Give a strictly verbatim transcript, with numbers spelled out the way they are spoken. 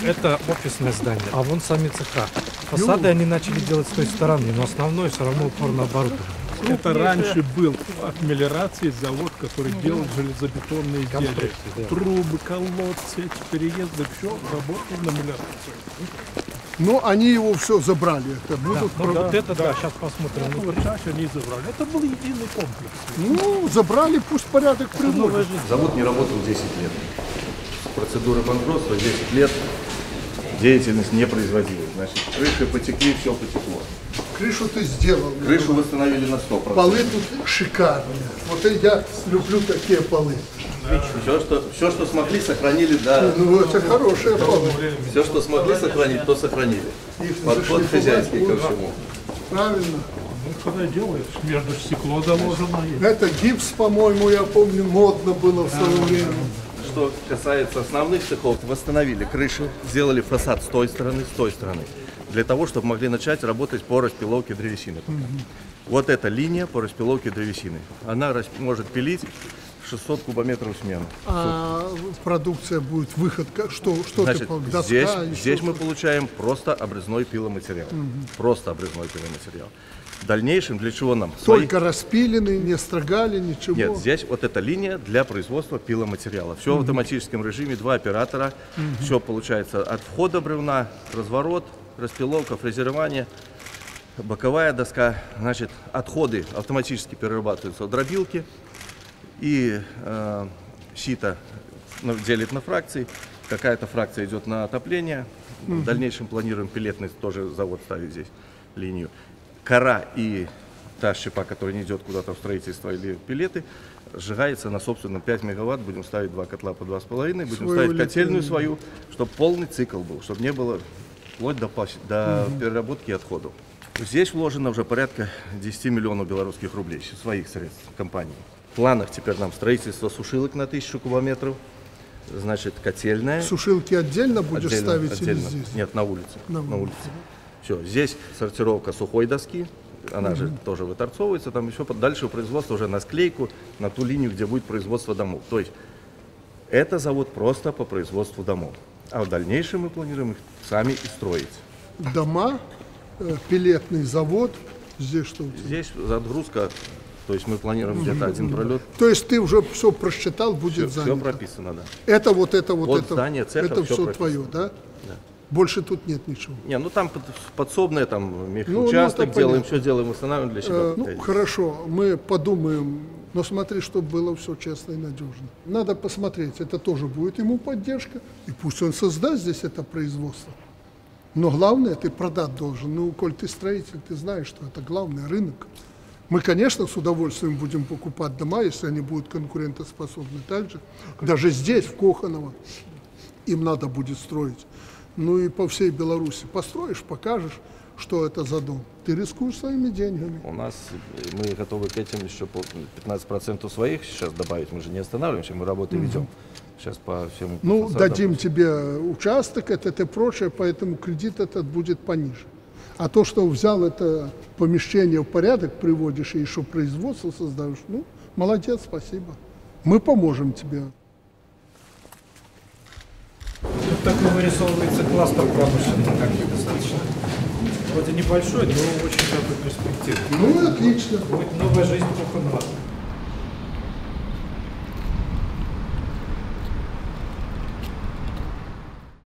это офисное здание, а вон сами цеха. Фасады они начали делать с той стороны, но основное все равно упорно оборудовано. Это раньше был от мелиорации завод, который делал железобетонные изделия. Да. Трубы, колодцы, эти переезды, все работало на мелиорации. Но они его все забрали. Это будут Да, ну, про- вот это да, сейчас посмотрим. Ну, вот сейчас они забрали. Это был единый комплекс. Ну, забрали, пусть порядок приводят. Завод не работал десять лет. С процедуры банкротства десять лет деятельность не производилась. Значит, крыши потекли, все потекло. Крышу ты сделал. Крышу восстановили на сто процентов. Полы тут шикарные. Вот и я люблю такие полы. Все, что, все, что смогли, сохранили, да. Ну, это хорошие полы. Все, что смогли сохранить, то сохранили. Их Подход зашлифовать хозяйский ко будут. всему. Правильно. Ну, когда делаешь, между стекло заложено. Это гипс, по-моему, я помню, модно было в свое время. Что касается основных цехов, восстановили крышу, сделали фасад с той стороны, с той стороны, для того, чтобы могли начать работать по распиловке древесины. Вот эта линия по распиловке древесины. Она рас- может пилить шестьсот кубометров в смену. А продукция будет выход, как- что, что Значит, ты, доска? здесь, еще здесь мы что-то? получаем просто обрезной пиломатериал. Просто обрезной пиломатериал. В дальнейшем для чего нам? Свои- Только распиленный, не строгали, ничего. Нет, здесь вот эта линия для производства пиломатериала. Все в автоматическом режиме, два оператора. Все получается от входа бревна, разворот, распиловка, фрезерование, боковая доска. Значит, отходы автоматически перерабатываются в дробилки. И э, сито ну, делит на фракции. Какая-то фракция идет на отопление. В дальнейшем планируем пилетный тоже завод ставить здесь линию. Кора и та щепа, которая не идет куда-то в строительство или пилеты, сжигается на собственном пять мегаватт. Будем ставить два котла по два с половиной. Будем Свою ставить котельную электроэнергию. свою, чтобы полный цикл был, чтобы не было вплоть до, пос- до переработки отходов. Здесь вложено уже порядка десять миллионов белорусских рублей, своих средств компании. В планах теперь нам строительство сушилок на тысячу кубометров, значит, котельная. Сушилки отдельно будешь Отдельно, ставить отдельно. или здесь? Нет, на улице. На На, улице. улице. Все, здесь сортировка сухой доски, она же тоже выторцовывается, там еще под- дальше производство уже на склейку, на ту линию, где будет производство домов. То есть это завод просто по производству домов. А в дальнейшем мы планируем их сами и строить. Дома, э, пилетный завод. Здесь что у тебя? Здесь загрузка, то есть мы планируем где-то один пролет. То есть ты уже все просчитал, будет Все, занято. прописано, да. Это вот это вот Вот это. здание цеха, это всё все прописано. твое, да? Больше тут нет ничего. Не, ну там под- подсобное, там ну, мехучасток это делаем, понятно. все делаем, восстанавливаем для себя. Э, ну, хорошо, мы подумаем, но смотри, чтобы было все честно и надежно. Надо посмотреть, это тоже будет ему поддержка, и пусть он создаст здесь это производство. Но главное, ты продать должен. Ну, коль ты строитель, ты знаешь, что это главный рынок. Мы, конечно, с удовольствием будем покупать дома, если они будут конкурентоспособны. Также даже здесь, в Коханово, им надо будет строить. Ну и по всей Беларуси. Построишь, покажешь, что это за дом. Ты рискуешь своими деньгами. У нас э, мы готовы к этим еще по пятнадцать процентов своих сейчас добавить. Мы же не останавливаемся, мы работу ведем. Сейчас по всем. Ну, фасадам. дадим тебе участок, это и прочее, поэтому кредит этот будет пониже. А то, что взял это помещение в порядок, приводишь и еще производство создаешь, ну, молодец, спасибо. Мы поможем тебе. Вот такой вырисовывается кластер промышленный, как бы достаточно. Вроде небольшой, но очень такой перспективный. Ну, отлично. Будет новая жизнь Коханова.